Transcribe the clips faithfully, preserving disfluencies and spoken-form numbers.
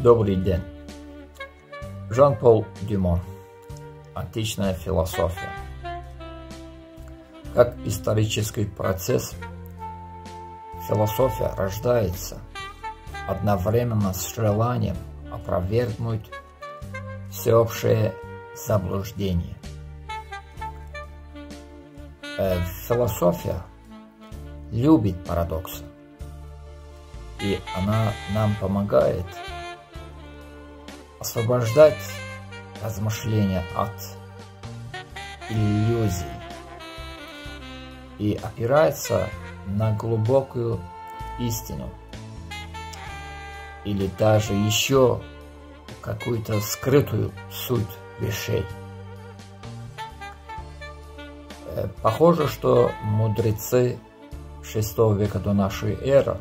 Добрый день. Жан-Поль Дюмон. Античная философия. Как исторический процесс, философия рождается одновременно с желанием опровергнуть всеобщее заблуждение. Э, философия любит парадоксы, и она нам помогает освобождать размышления от иллюзий и опирается на глубокую истину или даже еще какую-то скрытую суть вещей. Похоже, что мудрецы шестого века до нашей эры,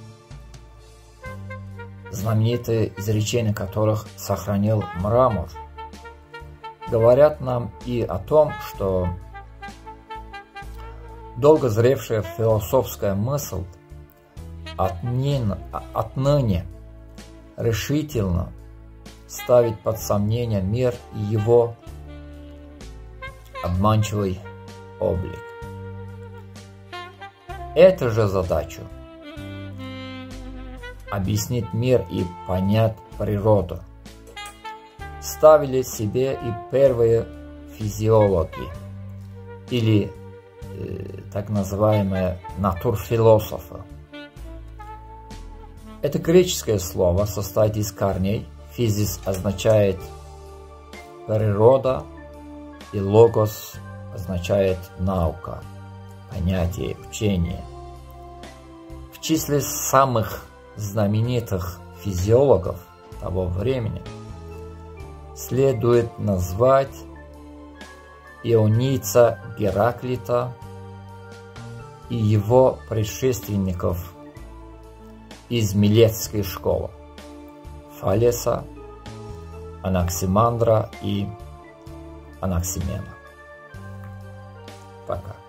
знаменитые изречения которых сохранил мрамор, говорят нам и о том, что долго зревшая философская мысль отныне, отныне решительно ставит под сомнение мир и его обманчивый облик. Эту же задачу объяснить мир и понять природу ставили себе и первые физиологи, или э, так называемые натурфилософы. Это греческое слово состоит из корней. Физис означает природа, и логос означает наука, понятие, учение. В числе самых знаменитых физиологов того времени следует назвать ионийца Гераклита и его предшественников из Милетской школы Фалеса, Анаксимандра и Анаксимена. Пока.